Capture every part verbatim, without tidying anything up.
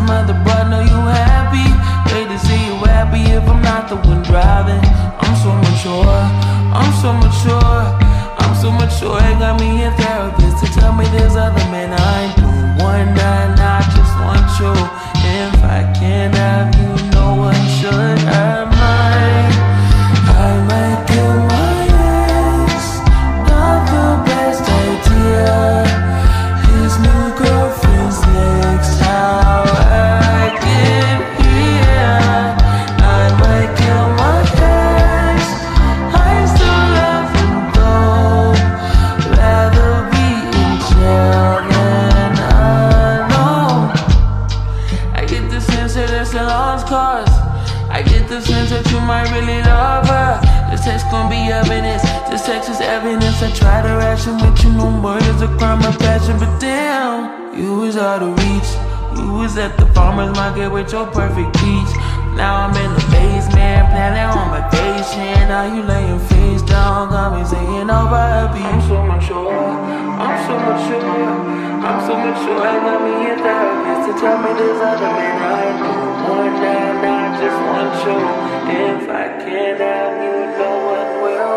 mother, but know you happy. Wait to see you happy if I'm not the one driving. I'm so mature, I'm so mature, I'm so mature. It got me a therapist to tell me there's other men I do wonder, and I just want you. If I can't have you, no one should have mine. I might kill my ex, not the best idea. His new girlfriend's next, how I get here. I might kill my ex, I still love him though. Rather be in jail than alone. I get the sense that it's a lost cause. I get the sense that you might really love her. This text gon' be evidence, this text is evidence. I try to ration with you, no murder's a crime of passion. But damn, you was out of reach. You was at the farmer's market with your perfect peach. Now I'm in the basement, planning on my vacation. Now you laying face down, got me saying over a beat. I'm so mature, I'm so mature, I'm so mature. I got me a therapist to tell me there's other men I do one time, I just want you. If I can't have you, no one will.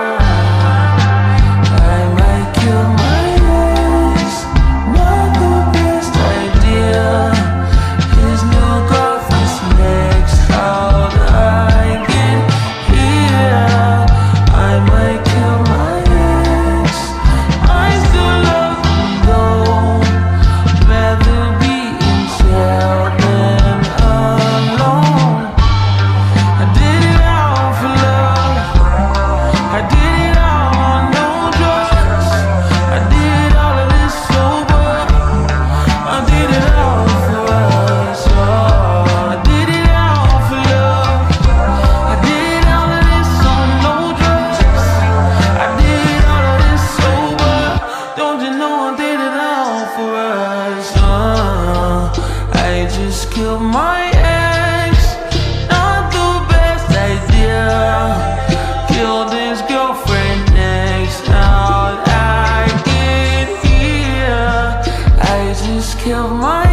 I might kill my ex, not the best idea. His new girlfriend's next, how did I get here? I might kill my ex, I still love him though. Rather be in jail than alone. I did it all for love, I did it all on no drugs. I did all of this sober, I did it all for us. Oh, I did it all for love, I did all of this on no drugs. I did all of this sober, don't you know I did it all for us. uh, I just killed my ex, not the best idea. Killed his girlfriend next, how'd I get here? I just killed my